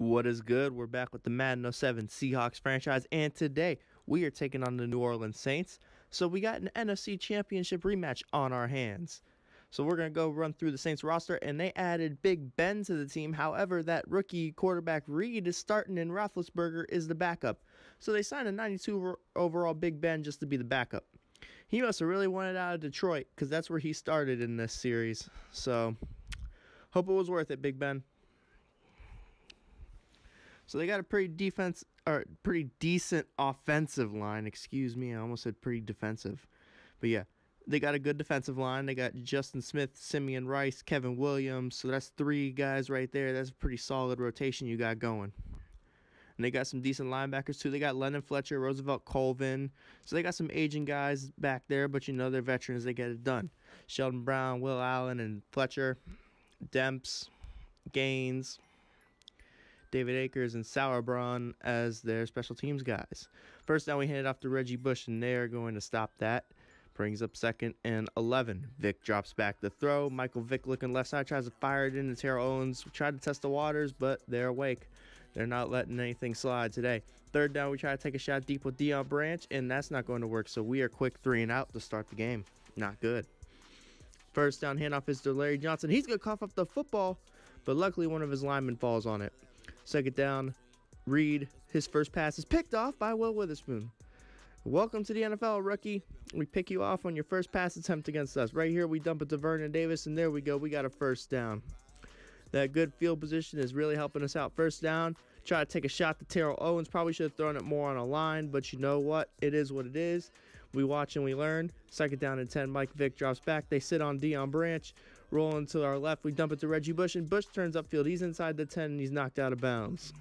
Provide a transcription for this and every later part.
What is good? We're back with the Madden 07 Seahawks franchise, and today we are taking on the New Orleans Saints. So we got an NFC Championship rematch on our hands. So we're going to go run through the Saints roster, and they added Big Ben to the team. However, that rookie quarterback Reed is starting, and Roethlisberger is the backup. So they signed a 92 overall Big Ben just to be the backup. He must have really wanted out of Detroit because that's where he started in this series. So hope it was worth it, Big Ben. So they got a pretty decent offensive line. Excuse me, I almost said pretty defensive. But yeah, they got a good defensive line. They got Justin Smith, Simeon Rice, Kevin Williams. So that's three guys right there. That's a pretty solid rotation you got going. And they got some decent linebackers too. They got Lennon Fletcher, Roosevelt Colvin. So they got some aging guys back there, but you know they're veterans. They get it done. Sheldon Brown, Will Allen, and Fletcher, Demps, Gaines, David Akers, and Sauerbrunn as their special teams guys. First down, we hand it off to Reggie Bush, and they're going to stop that. Brings up 2nd and 11. Vick drops back the throw. Michael Vick looking left side, tries to fire it into Terrell Owens. We tried to test the waters, but they're awake. They're not letting anything slide today. Third down, we try to take a shot deep with Deion Branch, and that's not going to work. So we are quick 3 and out to start the game. Not good. First down, handoff is to Larry Johnson. He's going to cough up the football, but luckily one of his linemen falls on it. Second down, Reed, his first pass is picked off by Will Witherspoon. Welcome to the NFL, rookie. We pick you off on your first pass attempt against us. Right here, we dump it to Vernon Davis, and there we go. We got a first down. That good field position is really helping us out. First down, try to take a shot to Terrell Owens. Probably should have thrown it more on a line, but you know what? It is what it is. We watch and we learn. Second down and 10, Mike Vick drops back. They sit on Deion Branch. Rolling to our left, we dump it to Reggie Bush, and Bush turns upfield. He's inside the 10, and he's knocked out of bounds.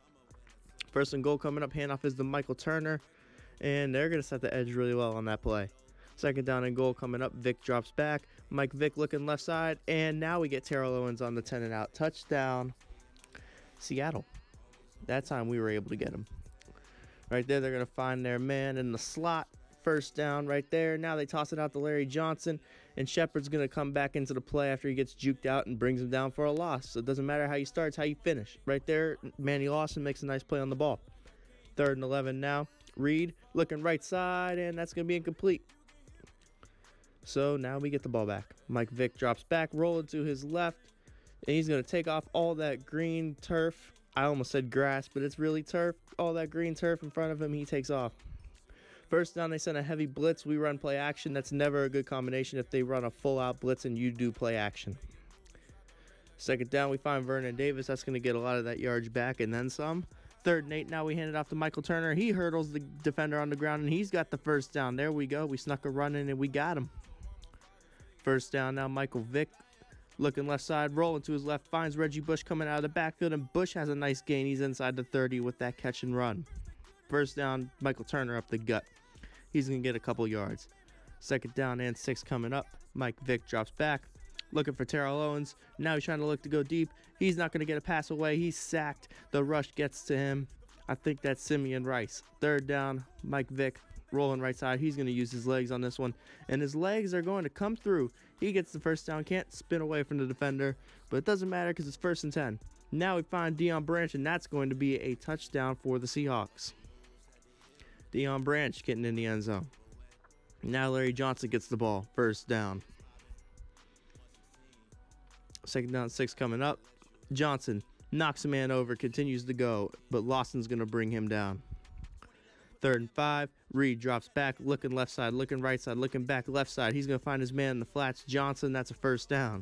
First and goal coming up. Handoff is to Michael Turner, and they're going to set the edge really well on that play. Second down and goal coming up. Vick drops back. Mike Vick looking left side, and now we get Terrell Owens on the 10 and out. Touchdown, Seattle. That time we were able to get him. Right there, they're going to find their man in the slot. First down right there. Now they toss it out to Larry Johnson, and Shepard's going to come back into the play after he gets juked out and brings him down for a loss. So it doesn't matter how you start, it's how you finish. Right there, Manny Lawson makes a nice play on the ball. 3rd and 11 now. Reed looking right side, and that's going to be incomplete. So now we get the ball back. Mike Vick drops back, rolling to his left, and he's going to take off all that green turf. I almost said grass, but it's really turf. All that green turf in front of him, he takes off. First down, they send a heavy blitz. We run play action. That's never a good combination if they run a full-out blitz and you do play action. Second down, we find Vernon Davis. That's going to get a lot of that yardage back and then some. 3rd and 8. Now we hand it off to Michael Turner. He hurdles the defender on the ground, and he's got the first down. There we go. We snuck a run in, and we got him. First down now, Michael Vick looking left side, rolling to his left, finds Reggie Bush coming out of the backfield, and Bush has a nice gain. He's inside the 30 with that catch and run. First down, Michael Turner up the gut. He's going to get a couple yards. Second down and 6 coming up. Mike Vick drops back, looking for Terrell Owens. Now he's trying to look to go deep. He's not going to get a pass away. He's sacked. The rush gets to him. I think that's Simeon Rice. 3rd down, Mike Vick rolling right side. He's going to use his legs on this one, and his legs are going to come through. He gets the first down. Can't spin away from the defender, but it doesn't matter because it's 1st and 10. Now we find Deion Branch, and that's going to be a touchdown for the Seahawks. Deion Branch getting in the end zone. Now Larry Johnson gets the ball. First down. Second down, 6 coming up. Johnson knocks a man over, continues to go, but Lawson's going to bring him down. 3rd and 5. Reed drops back, looking left side, looking right side, looking back left side. He's going to find his man in the flats. Johnson, that's a first down.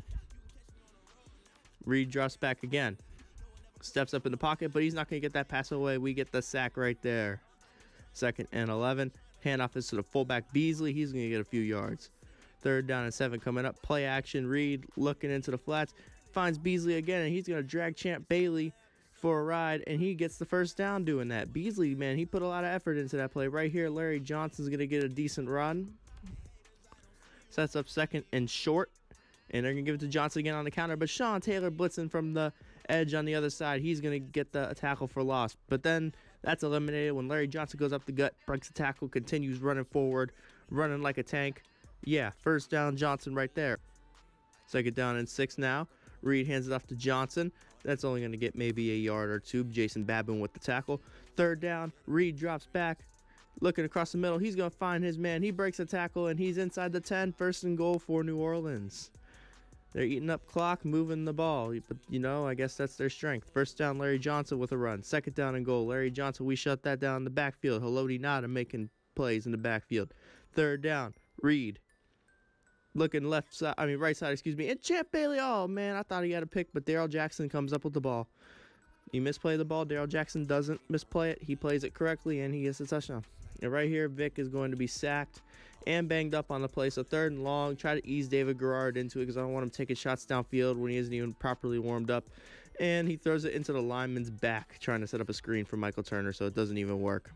Reed drops back again. Steps up in the pocket, but he's not going to get that pass away. We get the sack right there. 2nd and 11. Handoff is to the fullback Beasley. He's going to get a few yards. 3rd down and 7 coming up. Play action. Reed looking into the flats. Finds Beasley again, and he's going to drag Champ Bailey for a ride, and he gets the first down doing that. Beasley, man, he put a lot of effort into that play. Right here, Larry Johnson's going to get a decent run. Sets up 2nd and short, and they're going to give it to Johnson again on the counter, but Sean Taylor blitzing from the edge on the other side. He's going to get the tackle for loss, but then that's eliminated when Larry Johnson goes up the gut, breaks the tackle, continues running forward, running like a tank. Yeah, first down Johnson right there. 2nd down and 6 now. Reed hands it off to Johnson. That's only going to get maybe a yard or two. Jason Babin with the tackle. Third down, Reed drops back. Looking across the middle, he's going to find his man. He breaks a tackle, and he's inside the 10. First and goal for New Orleans. They're eating up clock, moving the ball. But, you know, I guess that's their strength. First down, Larry Johnson with a run. Second down and goal. Larry Johnson, we shut that down in the backfield. Haloti Nada making plays in the backfield. Third down, Reed. Looking right side, excuse me. And Champ Bailey, oh, man, I thought he had a pick, but Darrell Jackson comes up with the ball. You misplay the ball. Darrell Jackson doesn't misplay it. He plays it correctly, and he gets a touchdown. And right here, Vic is going to be sacked and banged up on the play. So third and long, try to ease David Garrard into it because I don't want him taking shots downfield when he isn't even properly warmed up. And he throws it into the lineman's back, trying to set up a screen for Michael Turner, so it doesn't even work.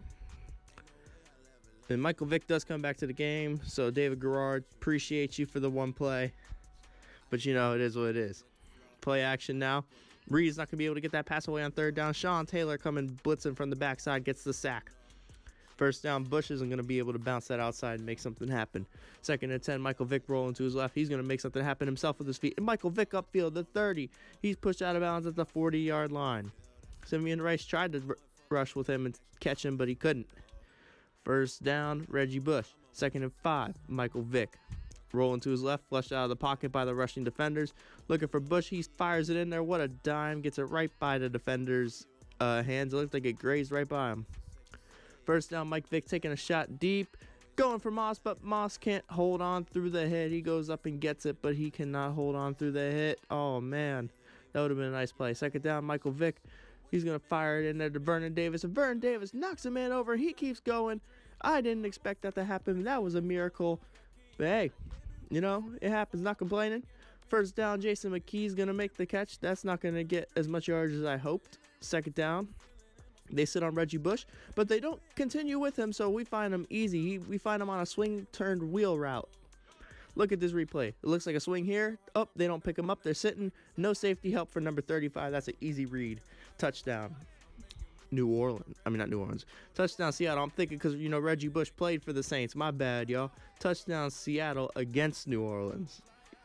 And Michael Vick does come back to the game, so David Garrard, appreciate you for the one play. But, you know, it is what it is. Play action now. Reed's not going to be able to get that pass away on third down. Sean Taylor coming blitzing from the backside, gets the sack. First down, Bush isn't going to be able to bounce that outside and make something happen. Second and 10, Michael Vick rolling to his left. He's going to make something happen himself with his feet. And Michael Vick upfield, the 30. He's pushed out of bounds at the 40-yard line. Simeon Rice tried to rush with him and catch him, but he couldn't. First down, Reggie Bush. Second and 5, Michael Vick. Rolling to his left, flushed out of the pocket by the rushing defenders. Looking for Bush, he fires it in there. What a dime. Gets it right by the defender's hands. It looked like it grazed right by him. First down, Mike Vick taking a shot deep. Going for Moss, but Moss can't hold on through the hit. He goes up and gets it, but he cannot hold on through the hit. Oh, man. That would have been a nice play. Second down, Michael Vick. He's going to fire it in there to Vernon Davis. And Vernon Davis knocks a man over. He keeps going. I didn't expect that to happen. That was a miracle. But, hey, you know, it happens. Not complaining. First down, Jason McKee's going to make the catch. That's not going to get as much yardage as I hoped. Second down. They sit on Reggie Bush, but they don't continue with him, so we find him easy. We find him on a swing-turned wheel route. Look at this replay. It looks like a swing here. Oh, they don't pick him up. They're sitting. No safety help for number 35. That's an easy read. Touchdown. New Orleans. I mean, not New Orleans. Touchdown, Seattle. I'm thinking because, you know, Reggie Bush played for the Saints. My bad, y'all. Touchdown, Seattle against New Orleans.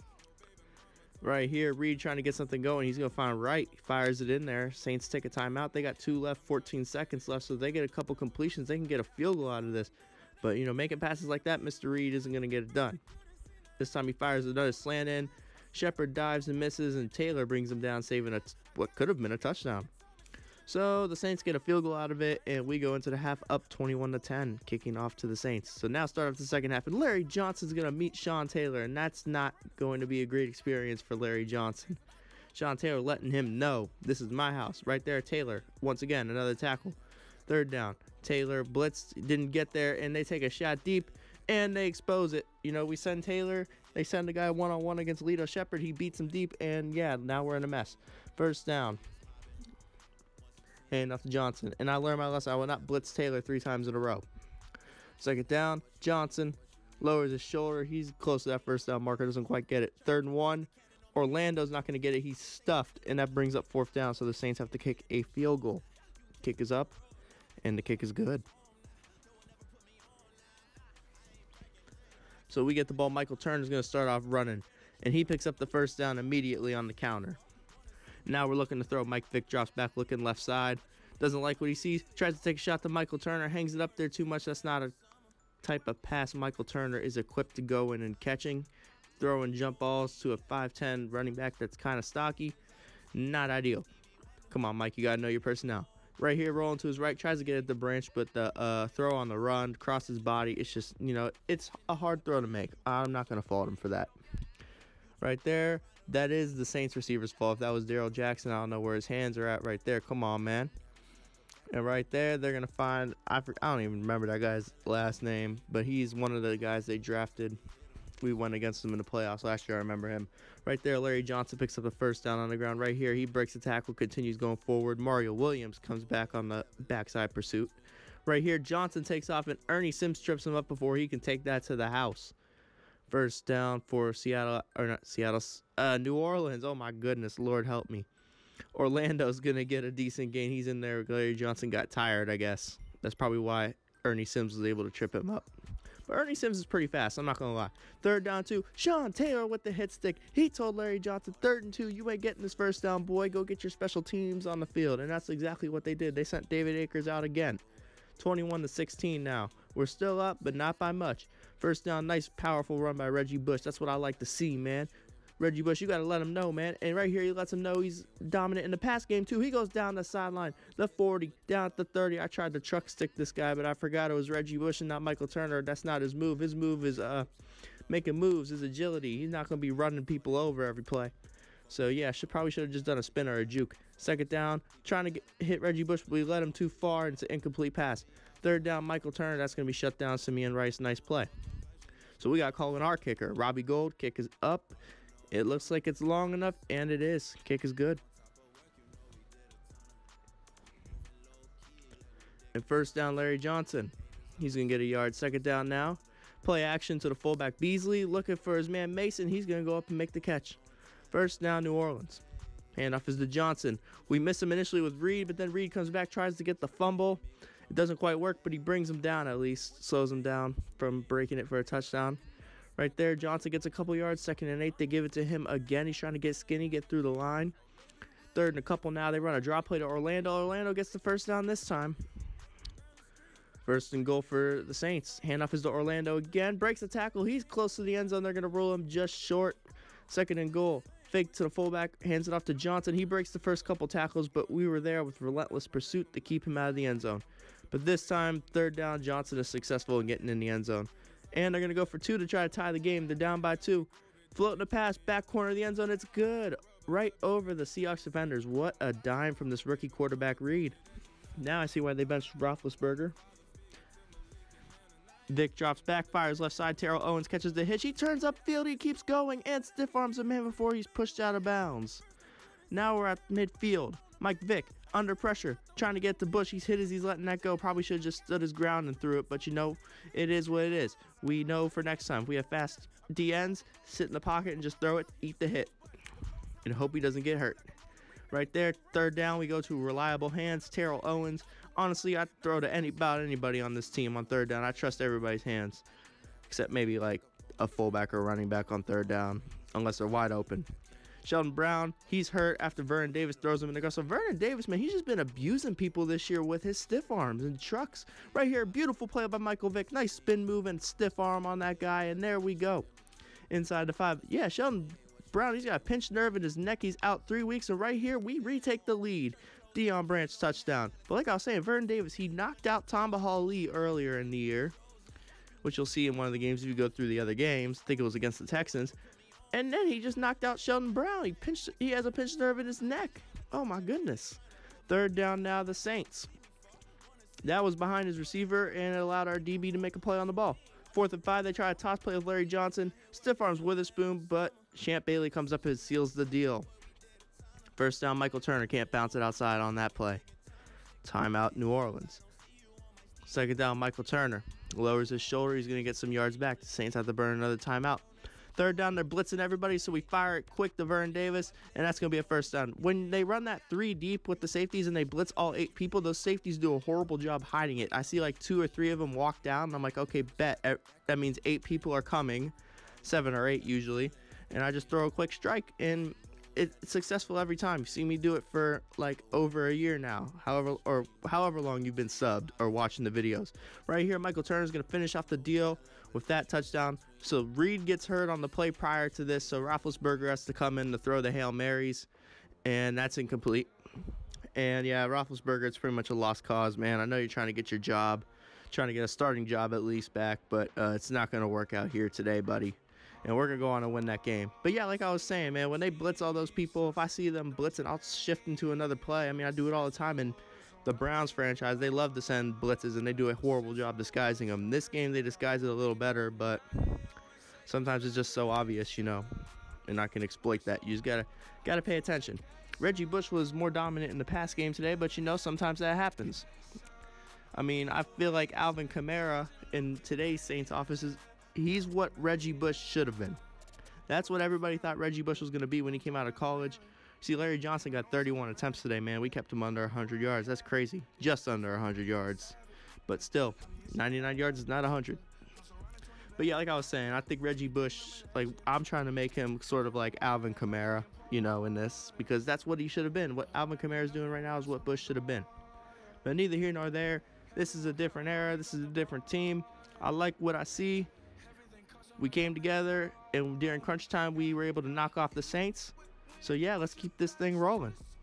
Right here, Reed trying to get something going. He's going to find Wright. Fires it in there. Saints take a timeout. They got 2 left, 14 seconds left, so they get a couple completions. They can get a field goal out of this. But, you know, making passes like that, Mr. Reed isn't going to get it done. This time he fires another slant in. Shepard dives and misses, and Taylor brings him down, saving what could have been a touchdown. So the Saints get a field goal out of it, and we go into the half up 21-10, kicking off to the Saints. So now start off the second half, and Larry Johnson's going to meet Sean Taylor, and that's not going to be a great experience for Larry Johnson. Sean Taylor letting him know, this is my house. Right there, Taylor. Once again, another tackle. Third down. Taylor blitzed, didn't get there, and they take a shot deep, and they expose it. You know, we send Taylor. They send a guy one-on-one against Lito Shepard. He beats him deep, and yeah, now we're in a mess. First down. And off to Johnson. And I learned my lesson. I will not blitz Taylor 3 times in a row. Second down. Johnson lowers his shoulder. He's close to that first down marker. Doesn't quite get it. Third and 1. Orlando's not going to get it. He's stuffed. And that brings up fourth down. So the Saints have to kick a field goal. Kick is up. And the kick is good. So we get the ball. Michael Turner's going to start off running. And he picks up the first down immediately on the counter. Now we're looking to throw. Mike Vick drops back, looking left side. Doesn't like what he sees. Tries to take a shot to Michael Turner. Hangs it up there too much. That's not a type of pass Michael Turner is equipped to go in and catching. Throwing jump balls to a 5'10 running back that's kind of stocky. Not ideal. Come on, Mike. You got to know your personnel. Right here, rolling to his right. Tries to get at the branch, but the throw on the run, across his body. It's just, you know, it's a hard throw to make. I'm not going to fault him for that. Right there. That is the Saints receiver's fault. If that was Darrell Jackson, I don't know where his hands are at right there. Come on, man. And right there, they're going to find, I don't even remember that guy's last name, but he's one of the guys they drafted. We went against him in the playoffs last year. I remember him. Right there, Larry Johnson picks up the first down on the ground. Right here, he breaks the tackle, continues going forward. Mario Williams comes back on the backside pursuit. Right here, Johnson takes off, and Ernie Sims trips him up before he can take that to the house. First down for New Orleans. Oh, my goodness. Lord help me. Orlando's going to get a decent gain. He's in there. Larry Johnson got tired, I guess. That's probably why Ernie Sims was able to trip him up. But Ernie Sims is pretty fast, I'm not going to lie. 3rd down 2, Sean Taylor with the hit stick. He told Larry Johnson, 3rd and 2, you ain't getting this first down, boy. Go get your special teams on the field. And that's exactly what they did. They sent David Akers out again. 21-16 now. We're still up, but not by much. First down, nice, powerful run by Reggie Bush. That's what I like to see, man. Reggie Bush, you got to let him know, man. And right here, he lets him know he's dominant in the pass game, too. He goes down the sideline, the 40, down at the 30. I tried to truck stick this guy, but I forgot it was Reggie Bush and not Michael Turner. That's not his move. His move is making moves, his agility. He's not going to be running people over every play. So, yeah, probably should have just done a spin or a juke. 2nd down, trying to hit Reggie Bush, but we let him too far, and it's an incomplete pass. 3rd down, Michael Turner. That's going to be shut down. Simeon Rice, nice play. So we got calling our kicker. Robbie Gold, kick is up. It looks like it's long enough, and it is. Kick is good. And first down, Larry Johnson. He's going to get a yard. 2nd down now. Play action to the fullback Beasley. Looking for his man Mason. He's going to go up and make the catch. First down, New Orleans. Handoff is to Johnson. We miss him initially with Reed, but then Reed comes back, tries to get the fumble. It doesn't quite work, but he brings him down at least. Slows him down from breaking it for a touchdown. Right there, Johnson gets a couple yards. 2nd and 8, they give it to him again. He's trying to get skinny, get through the line. 3rd and a couple now. They run a drop play to Orlando. Orlando gets the first down this time. 1st and goal for the Saints. Handoff is to Orlando again. Breaks the tackle. He's close to the end zone. They're going to rule him just short. 2nd and goal. Fake to the fullback. Hands it off to Johnson. He breaks the first couple tackles, but we were there with relentless pursuit to keep him out of the end zone. But this time, 3rd down, Johnson is successful in getting in the end zone. And they're going to go for 2 to try to tie the game. They're down by 2. Floating a pass, back corner of the end zone. It's good. Right over the Seahawks defenders. What a dime from this rookie quarterback, Reed. Now I see why they benched Roethlisberger. Vic drops back, fires left side. Terrell Owens catches the hitch. He turns upfield. He keeps going and stiff arms a man before he's pushed out of bounds. Now we're at midfield. Mike Vick under pressure, trying to get to Bush. He's hit as he's letting that go. Probably should have just stood his ground and threw it, but you know, it is what it is. We know for next time. If we have fast DNs, sit in the pocket and just throw it, eat the hit, and hope he doesn't get hurt. Right there, 3rd down, we go to reliable hands. Terrell Owens. Honestly, I'd throw to about anybody on this team on 3rd down. I trust everybody's hands, except maybe like a fullback or running back on 3rd down, unless they're wide open. Sheldon Brown, he's hurt after Vernon Davis throws him in the go. So Vernon Davis, man, he's just been abusing people this year with his stiff arms and trucks. Right here, beautiful play by Michael Vick. Nice spin move and stiff arm on that guy, and there we go. Inside the 5. Yeah, Sheldon Brown, he's got a pinched nerve in his neck. He's out 3 weeks, and right here, we retake the lead. Deion Branch touchdown. But like I was saying, Vernon Davis, he knocked out Tamba Hali earlier in the year, which you'll see in one of the games if you go through the other games. I think it was against the Texans. And then he just knocked out Sheldon Brown. He has a pinched nerve in his neck. Oh, my goodness. 3rd down now, the Saints. That was behind his receiver, and it allowed our DB to make a play on the ball. 4th and 5, they try a toss play with Larry Johnson. Stiff arms Witherspoon, but Champ Bailey comes up and seals the deal. First down, Michael Turner can't bounce it outside on that play. Timeout, New Orleans. 2nd down, Michael Turner. Lowers his shoulder. He's going to get some yards back. The Saints have to burn another timeout. 3rd down, they're blitzing everybody, so we fire it quick to Vernon Davis, and that's going to be a first down. When they run that 3 deep with the safeties and they blitz all 8 people, those safeties do a horrible job hiding it. I see like 2 or 3 of them walk down, and I'm like, okay, bet. That means 8 people are coming, 7 or 8 usually, and I just throw a quick strike, and it's successful every time. You see me do it for like over a year now, however long you've been subbed or watching the videos. Right here, Michael Turner's going to finish off the deal with that touchdown. So Reed gets hurt on the play prior to this, so Roethlisberger has to come in to throw the Hail Marys, and that's incomplete. And yeah, Roethlisberger, it's pretty much a lost cause, man. I know you're trying to get your job, trying to get a starting job at least back, but it's not going to work out here today, buddy. And we're going to go on and win that game. But yeah, like I was saying, man, when they blitz all those people, if I see them blitzing, I'll shift into another play. I mean, I do it all the time. And the Browns franchise, they love to send blitzes, and they do a horrible job disguising them. This game, they disguise it a little better, but sometimes it's just so obvious, you know, and I can exploit that. You just gotta pay attention. Reggie Bush was more dominant in the pass game today, but, you know, sometimes that happens. I mean, I feel like Alvin Kamara in today's Saints offices, he's what Reggie Bush should have been. That's what everybody thought Reggie Bush was going to be when he came out of college. See, Larry Johnson got 31 attempts today, man. We kept him under 100 yards. That's crazy. Just under 100 yards. But still, 99 yards is not 100. But yeah, like I was saying, I think Reggie Bush, like I'm trying to make him sort of like Alvin Kamara, you know, in this, because that's what he should have been. What Alvin Kamara is doing right now is what Bush should have been. But neither here nor there. This is a different era. This is a different team. I like what I see. We came together, and during crunch time, we were able to knock off the Saints. So yeah, let's keep this thing rolling.